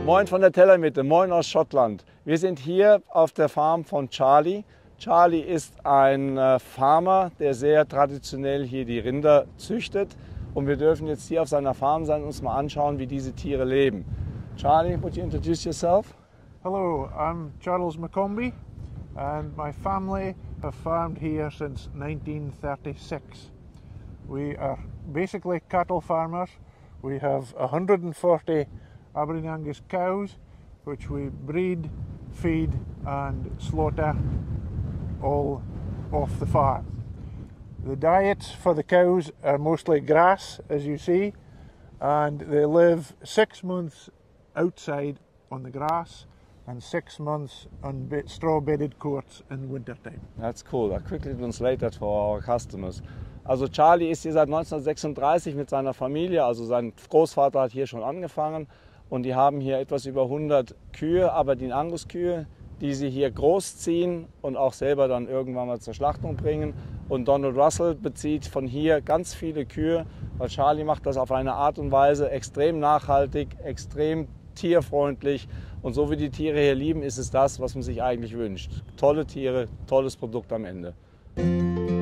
Moin von der Tellermitte, moin aus Schottland. Wir sind hier auf der Farm von Charlie. Charlie ist ein Farmer, der sehr traditionell hier die Rinder züchtet. Und wir dürfen jetzt hier auf seiner Farm sein und uns mal anschauen, wie diese Tiere leben. Charlie, would you introduce yourself? Hello, I'm Charles McCombie and my family have farmed here since 1936. We are basically cattle farmers. We have 140 Aberdeen Angus cows which we breed, feed and slaughter all off the farm. The diets for the cows are mostly grass, as you see, and they live 6 months outside on the grass and 6 months on straw-bedded courts in wintertime. That's cool. I quickly translate that for our customers. Also Charlie ist hier seit 1936 mit seiner Familie, also sein Großvater hat hier schon angefangen und die haben hier etwas über 100 Kühe, Aberdeen Angus Kühe, die sie hier großziehen und auch selber dann irgendwann mal zur Schlachtung bringen. Und Donald Russell bezieht von hier ganz viele Kühe, weil Charlie macht das auf eine Art und Weise extrem nachhaltig, extrem tierfreundlich. Und so wie die Tiere hier lieben, ist es das, was man sich eigentlich wünscht. Tolle Tiere, tolles Produkt am Ende.